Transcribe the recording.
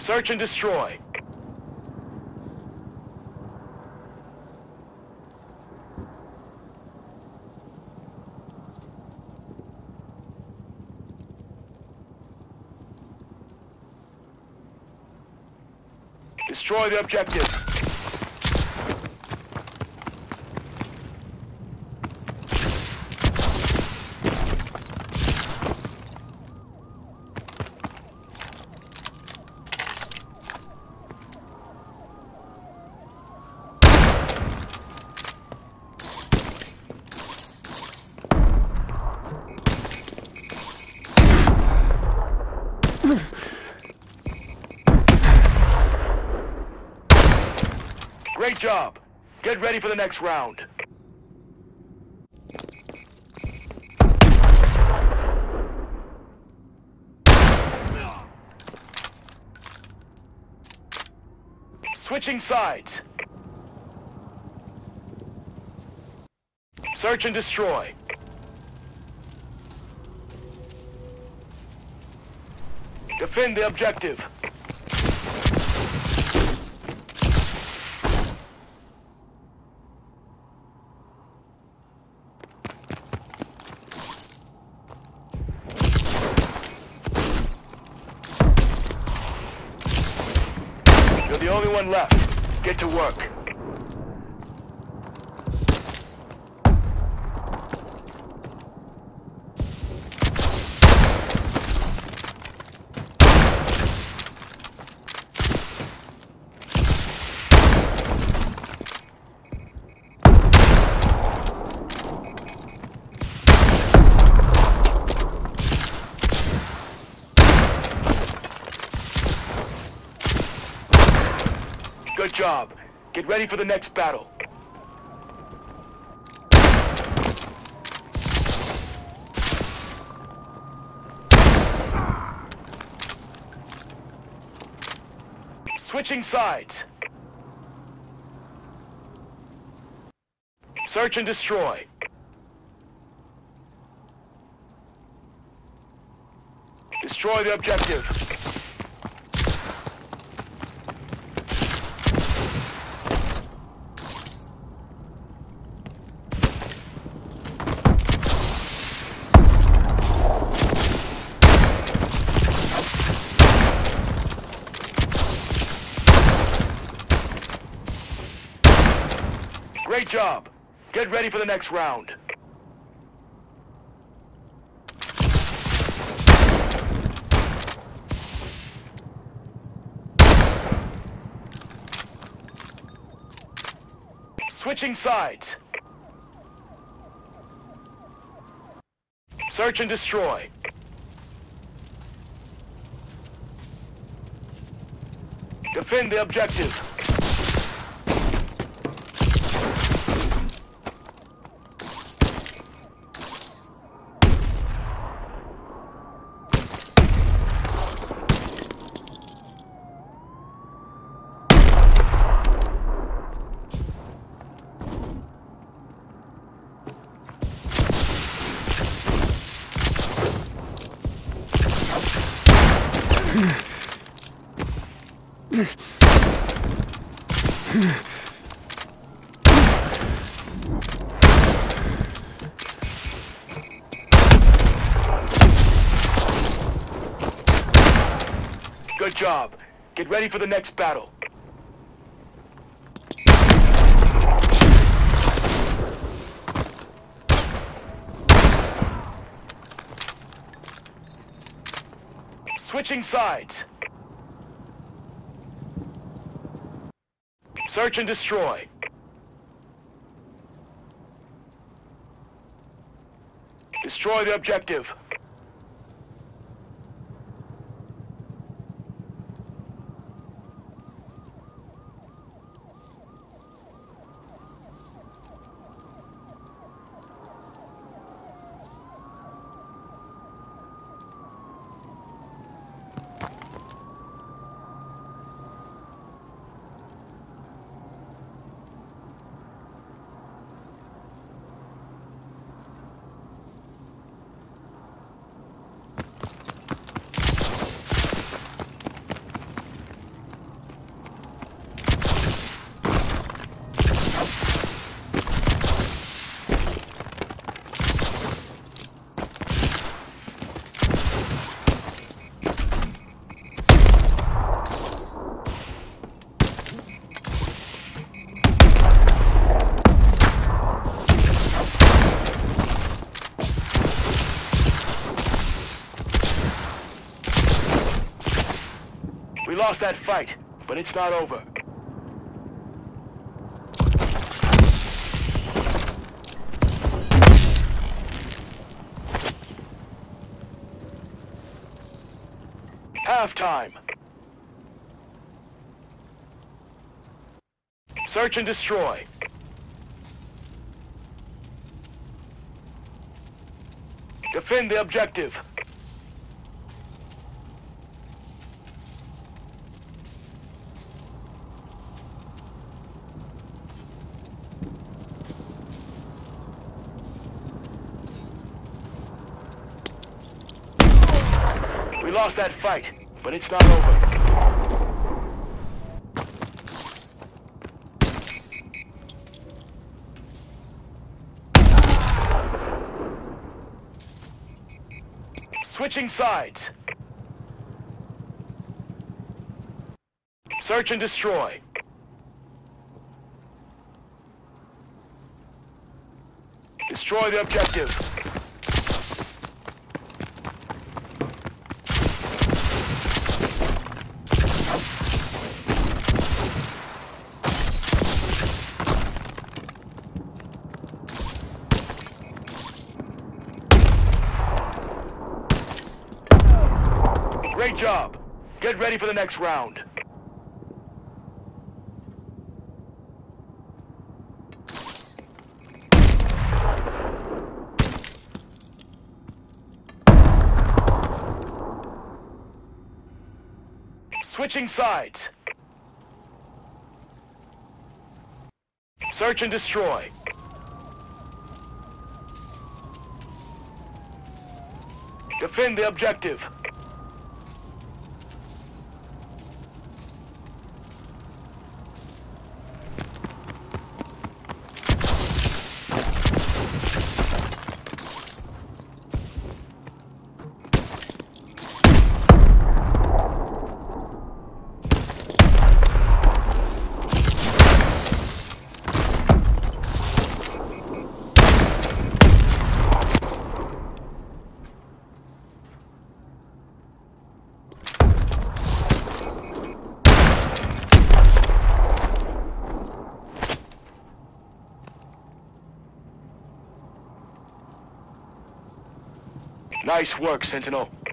Search and destroy. Destroy the objective. Great job. Get ready for the next round. Switching sides. Search and destroy. Defend the objective. You're the only one left. Get to work. Good job. Get ready for the next battle. Switching sides. Search and destroy. Destroy the objective. Great job. Get ready for the next round. Switching sides. Search and destroy. Defend the objective. Good job. Get ready for the next battle. Switching sides. Search and destroy. Destroy the objective. We lost that fight, but it's not over. Halftime. Search and destroy. Defend the objective. We lost that fight, but it's not over. Switching sides. Search and destroy. Destroy the objective. Great job. Get ready for the next round. Switching sides. Search and destroy. Defend the objective. Nice work, Sentinel.